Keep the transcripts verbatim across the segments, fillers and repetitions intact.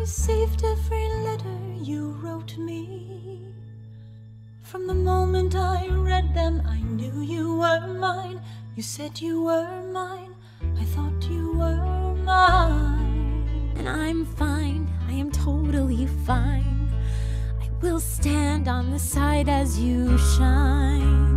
received every letter you wrote me. From the moment I read them, I knew you were mine. You said you were mine, I thought you were mine. And I'm fine, I am totally fine. I will stand on the side as you shine.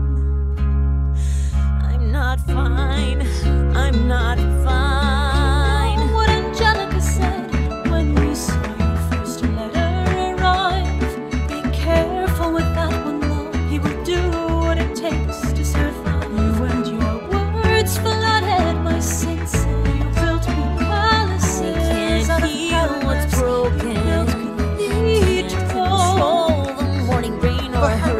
I'm not fine, I'm not fine. Oh, what Angelica said when we saw your first letter arrive. Be careful with that one, love. He will do what it takes to survive. When your words flooded my senses, you built me palaces. I can't heal what's broken. Built Control the morning rain or hurricane.